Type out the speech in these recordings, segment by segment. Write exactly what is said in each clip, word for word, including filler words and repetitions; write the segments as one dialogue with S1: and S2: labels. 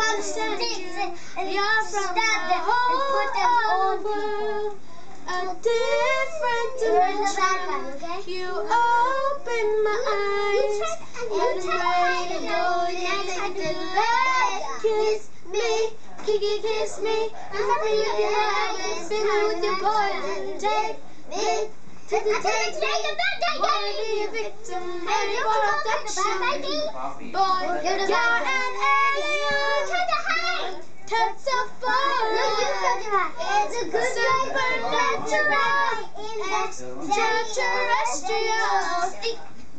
S1: understand you. You're from the whole world, a different dimension. You open my eyes, and I'm ready to go and take the light. Kiss me, kiss, kiss me, and fuck me with your love, and spin me with your poison. Take me. Take the take me, wanna be a victim, ready for abduction. Boy, you're an alien, touch so far. It's a good supernatural, extraterrestrial.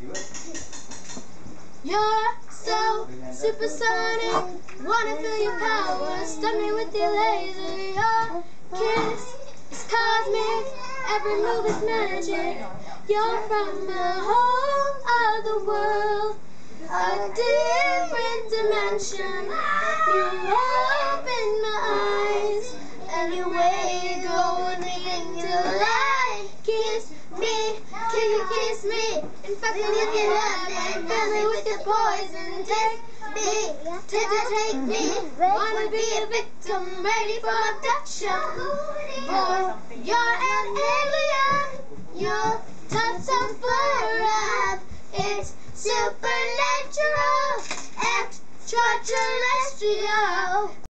S1: You're so supersonic, wanna feel your power, stun me with your laser. Your kiss is cosmic. Every move is magic. You're from a whole other world, a different dimension. You open my eyes, and you way go with me until I kiss me. Can you kiss me? Infect me with your love and fill me with your poison. Take me, take, take me. Wanna be a victim, ready for abduction. Boy, you're an alien. Your touch so far up. It's supernatural, extraterrestrial.